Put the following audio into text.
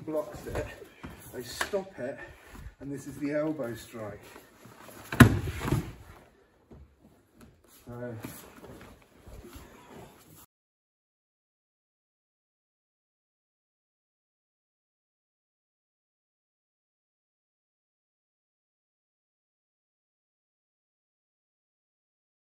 blocks it, I stop it, and this is the elbow strike. So